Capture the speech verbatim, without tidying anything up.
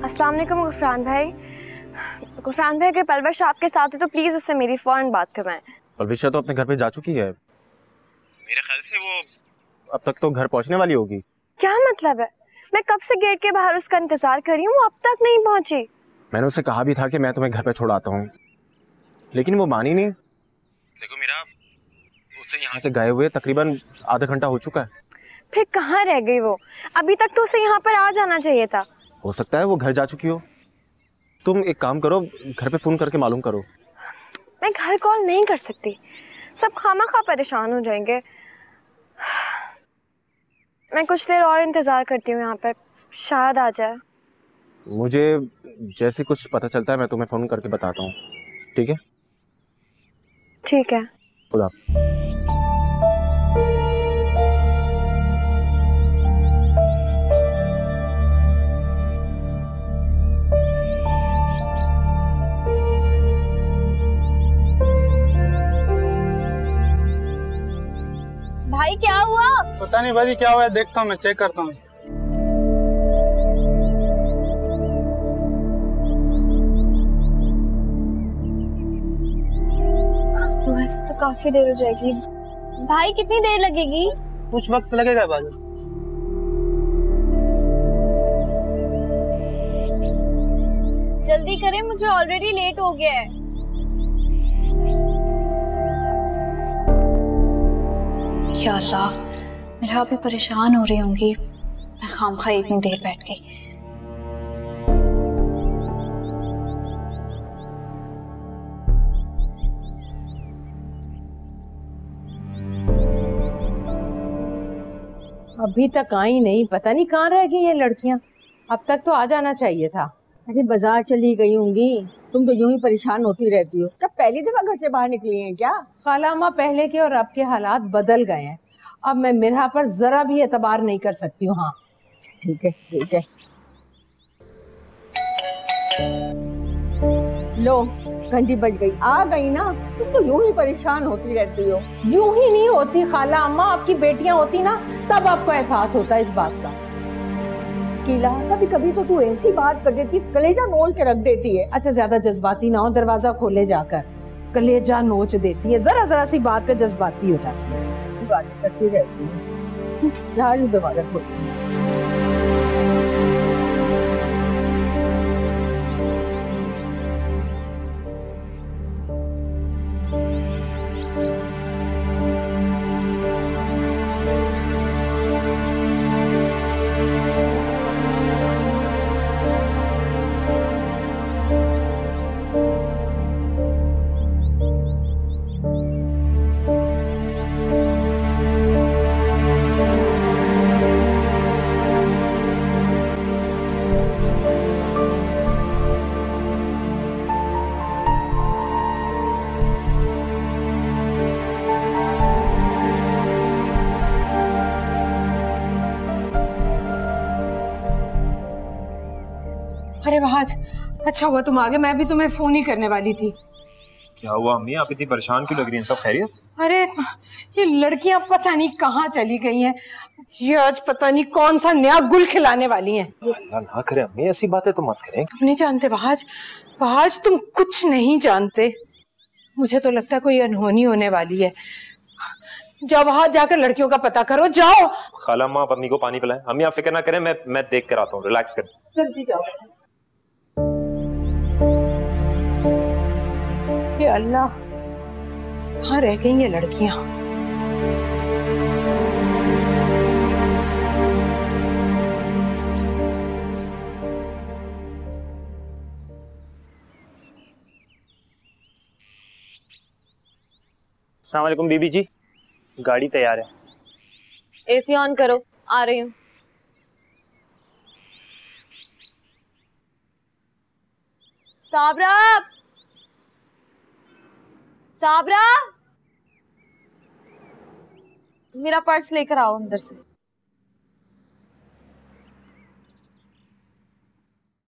अस्सलाम वालेकुम गुफरान भाई। गुफरान भाई, अगर पलवश आपके साथ है तो प्लीज उससे मेरी फौरन बात करवाएं। पलविश तो अपने घर पे जा चुकी है, मेरे ख्याल से वो अब तक तो घर पहुंचने वाली होगी। क्या मतलब है? मैं कब से गेट के बाहर उसका इंतजार कर रही हूँ, वो अब तक नहीं पहुंची। मैंने उसे कहा भी था कि मैं तुम्हें घर पे छोड़ आता हूँ, लेकिन वो मानी नहीं। देखो मीरा, उसे यहाँ से गए हुए तकरीबन आधा घंटा हो चुका है। फिर कहाँ रह गई वो? अभी तक तो उसे यहाँ पर आ जाना चाहिए था। हो सकता है वो घर जा चुकी हो। तुम एक काम करो, घर पे फोन करके मालूम करो। मैं घर कॉल नहीं कर सकती, सब खामखा परेशान हो जाएंगे। मैं कुछ देर और इंतजार करती हूँ यहाँ पर, शायद आ जाए। मुझे जैसे कुछ पता चलता है मैं तुम्हें फोन करके बताता हूँ, ठीक है? ठीक है। खुदा। भाई क्या हुआ? पता नहीं भाजी क्या हुआ है, देखता हूँ, मैं चेक करता हूँ। वैसे तो काफी देर हो जाएगी। भाई कितनी देर लगेगी? कुछ वक्त लगेगा भाजी। जल्दी करें, मुझे ऑलरेडी लेट हो गया है। या अल्लाह, मेरा अभी परेशान हो रही होंगी, मैं खामखा इतनी देर बैठ गई। अभी तक आई नहीं, पता नहीं कहाँ रह गई ये लड़कियां। अब तक तो आ जाना चाहिए था। अरे बाजार चली गई होंगी, तुम तो यूं ही परेशान होती रहती हो। क्या पहली दफा घर से बाहर निकली हैं क्या? खालामा, पहले के और अब के हालात बदल गए हैं। अब मैं मिरहा पर जरा भी एतबार नहीं कर सकती हूँ। हाँ ठीक है ठीक है। लो, घंटी बज गई, आ गई ना। तुम तो यूं ही परेशान होती रहती हो। यूं ही नहीं होती खाला अम्मा, आपकी बेटियां होती ना तब आपको एहसास होता इस बात का। कीला, कभी कभी तो तू ऐसी बात कर देती, कलेजा मोल के रख देती है। अच्छा, ज्यादा जज्बाती ना हो, दरवाजा खोले जाकर। कलेजा नोच देती है, जरा जरा सी बात पे जज्बाती हो जाती है। बातें करती रहती है। यार ये दरवाजा खोल। अरे वहाज, अच्छा हुआ तुम आ गए, मैं भी तुम्हें फोन ही करने वाली थी। क्या हुआ अम्मी, आप इतनी परेशान क्यों लग रही हैं? सब खैरियत? अरे ये लड़कियां पता नहीं कहाँ चली गई हैं। ये आज पता नहीं कौन सा नया गुल खिलाने वाली हैं। अल्लाह ना करे अम्मी, ऐसी बातें तो मत करें। तुम नहीं जानते वहाज, वहाज तुम कुछ नहीं जानते। मुझे तो लगता है कोई अनहोनी होने वाली है। जाओ वहां जाकर लड़कियों का पता करो, जाओ। खाला अम्मा, आप अम्मी को पानी पिलाएं। अम्मी आप फिक्र ना करें, मैं मैं देख कर आता हूँ, रिलैक्स करें। जल्दी जाओ। ये अल्लाह, कहाँ रह गई ये लड़कियां? अस्सलाम वालेकुम बीबी जी, गाड़ी तैयार है। एसी ऑन करो, आ रही हूँ। साबरा, साबरा, मेरा पर्स लेकर आओ अंदर से।